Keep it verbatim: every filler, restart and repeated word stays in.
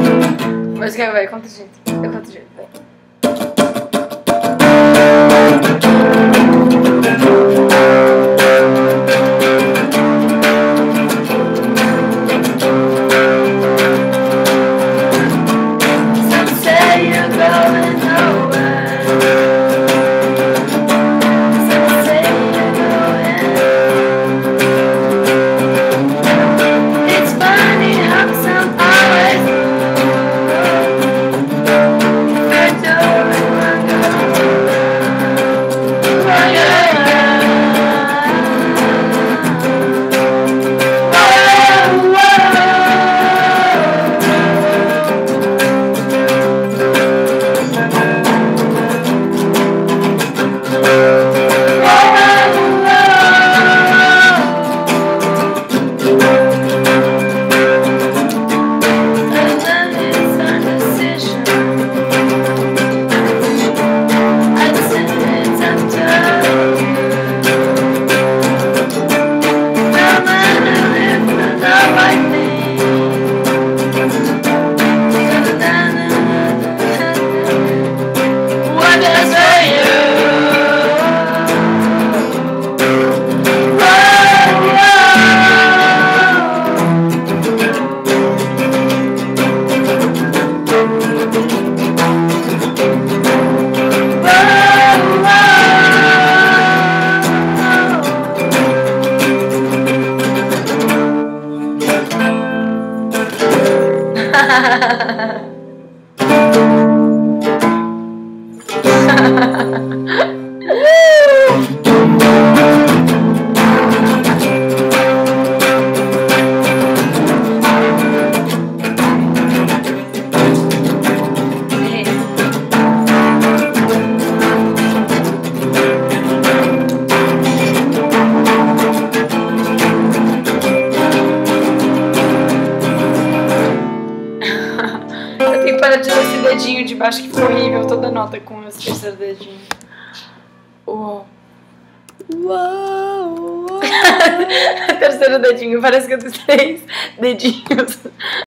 Mas que vai, conta gente. Eu conto gente, vai. Eu tenho que parar de tirar esse dedinho de baixo que ficou horrível, toda nota com esse terceiro dedinho. Uou. Uou, uou. Terceiro dedinho, parece que eu tenho três dedinhos.